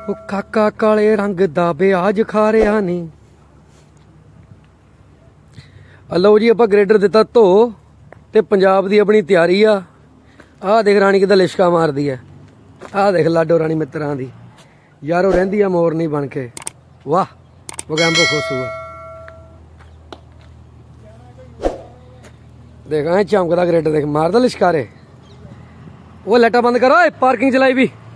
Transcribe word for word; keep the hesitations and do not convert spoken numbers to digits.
ਉਹ ਕਾਕਾ ਕਾਲੇ रंग दा ब्याज खा रहा नहीं। लो जी आप ग्रेडर दिता धो ते पंजाब दी अपनी तैयारी आ। आ देख रानी किदा लिशका मारदी है। आ देख लाडो रानी मित्रां दी यारो रहिंदी आ मोरनी बन के। वाह वगैम्बो खुश हुआ देख चमकदा ग्रेडर देख मारदा लिशकारे। वो लाइटां बंद करो पार्किंग चलाई भी।